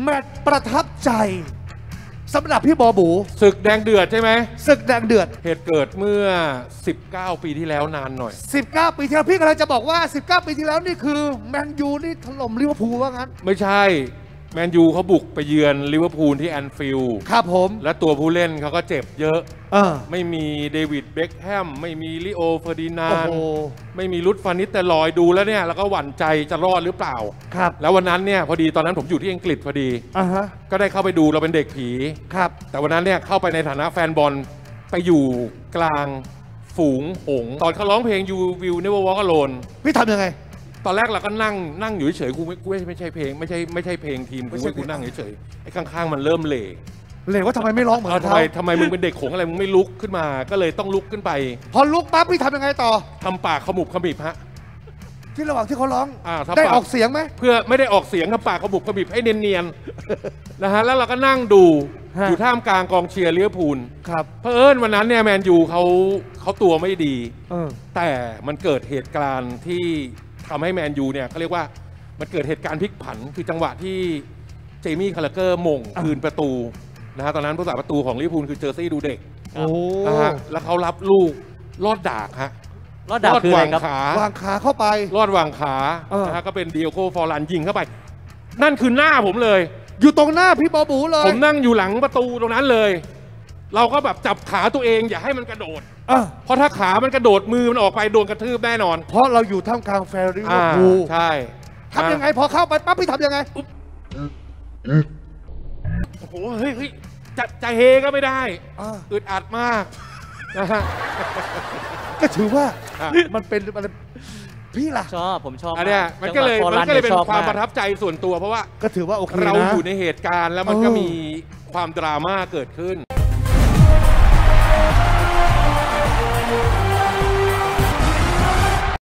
มตช์ประทับใจสำหรับพี่บอบูศึกแดงเดือดใช่ไหมศึกแดงเดือดเหตุเกิดเมื่อ19 ปีที่แล้วนานหน่อย 19 ปีที่แล้วพี่กำลังจะบอกว่า19 ปีที่แล้วนี่คือแมนยูนี่ถล่มลิเวอร์พูลว่างั้นไม่ใช่แมนยูเขาบุกไปเยือนลิเวอร์พูลที่แอนฟิลด์ครับผมและตัวผู้เล่นเขาก็เจ็บเยอะไม่มีเดวิดเบ็คแฮมไม่มีลิโอเฟอร์ดินานด์ไม่มีลุดฟานิสเตลอยดูแล้วเนี่ยแล้วก็หวั่นใจจะรอดหรือเปล่าครับแล้ววันนั้นเนี่ยพอดีตอนนั้นผมอยู่ที่อังกฤษพอดีก็ได้เข้าไปดูเราเป็นเด็กผีครับแต่วันนั้นเนี่ยเข้าไปในฐานะแฟนบอลไปอยู่กลางฝูงหงตอนเขาร้องเพลง You Will Never Walk Alone พี่ทำยังไงตอนแรกเราก็นั่งอยู่เฉยกูไม่ใช่เพลงไม่ใช่เพลงทีมกูนั่งเฉยไอ้ข้างๆมันเริ่มเหล่ว่าทำไมไม่ร้องเหมือนเขาทำไมมึงเป็นเด็กโขงอะไรมึงไม่ลุกขึ้นมาก็เลยต้องลุกขึ้นไปพอลุกปั๊บพี่ทำยังไงต่อทำปากขมุบขมิบฮะที่ระหว่างที่เขาร้องได้ออกเสียงไหมเพื่อไม่ได้ออกเสียงทำปากขมุบขมิบให้เนียนๆนะฮะแล้วเราก็นั่งดูอยู่ท่ามกลางกองเชียร์ลิเวอร์พูลครับเผอิญวันนั้นเนี่ยแมนยูเขาตัวไม่ดีแต่มันเกิดเหตุการณ์ที่ทำให้แมนยูเนี่ยเขาเรียกว่ามันเกิดเหตุการณ์พลิกผันคือจังหวะที่เจมี่คาร์เกอร์มงคืนประตูนะฮะตอนนั้นผู้สาประตูของลิเวอร์พูลคือเจอร์ซี่ดูเด็กนะฮะแล้วเขารับลูกลอดดากฮะลอดดากคืออะไรครับวางขาเข้าไปลอดวางขานะฮะก็เป็นเดียโก้ฟอร์ลันยิงเข้าไปนั่นคือหน้าผมเลยอยู่ตรงหน้าพี่บอบูเลยผมนั่งอยู่หลังประตูตรงนั้นเลยเราก็แบบจับขาตัวเองอย่าให้มันกระโดดเพราะถ้าขามันกระโดดมือมันออกไปโดนกระทืบแน่นอนเพราะเราอยู่ท่ามกลางแฟนลิเวอร์พูลใช่ทำยังไงพอเข้าไปปั๊บพี่ทำยังไงโอ้โหเฮ้ยจะเฮก็ไม่ได้อึดอัดมากนะฮะก็ถือว่ามันเป็นพี่ล่ะผมชอบอันเนี้ยมันก็เลยเป็นความประทับใจส่วนตัวเพราะว่าก็ถือว่าโอเคเราอยู่ในเหตุการณ์แล้วมันก็มีความดราม่าเกิดขึ้น